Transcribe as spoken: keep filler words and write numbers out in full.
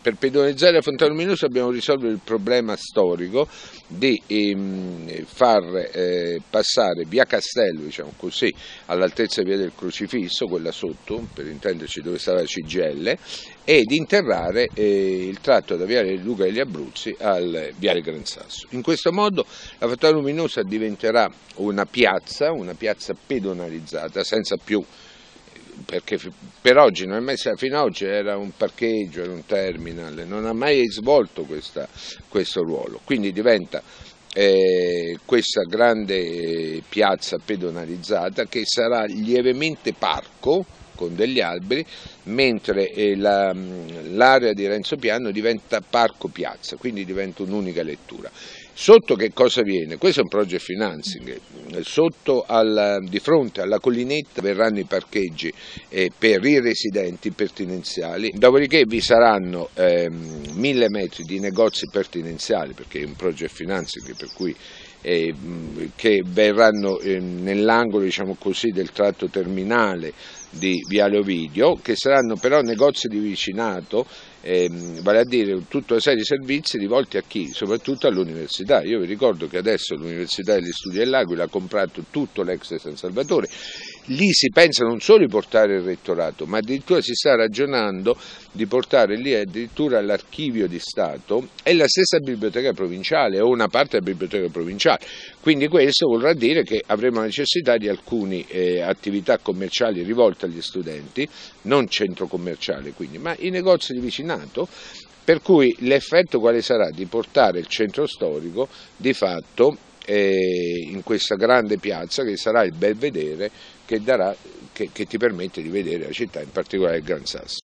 Per pedonalizzare la Fontana Luminosa dobbiamo risolvere il problema storico di ehm, far eh, passare via Castello, diciamo così, all'altezza via del Crocifisso, quella sotto, per intenderci dove sta la C G I L, e di interrare eh, il tratto da viale Luca degli Abruzzi al viale Gran Sasso. In questo modo la Fontana Luminosa diventerà una piazza, una piazza pedonalizzata, senza più, perché per oggi non è mai stato, fino ad oggi era un parcheggio, era un terminal, non ha mai svolto questa, questo ruolo, quindi diventa eh, questa grande piazza pedonalizzata che sarà lievemente parco con degli alberi, mentre eh, la, l'area di Renzo Piano diventa parco piazza, quindi diventa un'unica lettura. Sotto che cosa viene? Questo è un project financing, sotto al, di fronte alla collinetta verranno i parcheggi eh, per i residenti pertinenziali, dopodiché vi saranno eh, mille metri di negozi pertinenziali, perché è un project financing per cui eh, che verranno eh, nell'angolo, diciamo così, del tratto terminale di Viale Ovidio, che saranno però negozi di vicinato, ehm, vale a dire tutta una serie di servizi rivolti a chi? Soprattutto all'università. Io vi ricordo che adesso l'Università degli Studi dell'Aquila ha comprato tutto l'ex San Salvatore, lì si pensa non solo di portare il rettorato, ma addirittura si sta ragionando di portare lì addirittura l'archivio di Stato e la stessa biblioteca provinciale o una parte della biblioteca provinciale. Quindi questo vorrà dire che avremo necessità di alcune eh, attività commerciali rivolte agli studenti, non centro commerciale quindi, ma i negozi di vicinato, per cui l'effetto quale sarà? Di portare il centro storico di fatto eh, in questa grande piazza che sarà il belvedere che, darà, che, che ti permette di vedere la città, in particolare il Gran Sasso.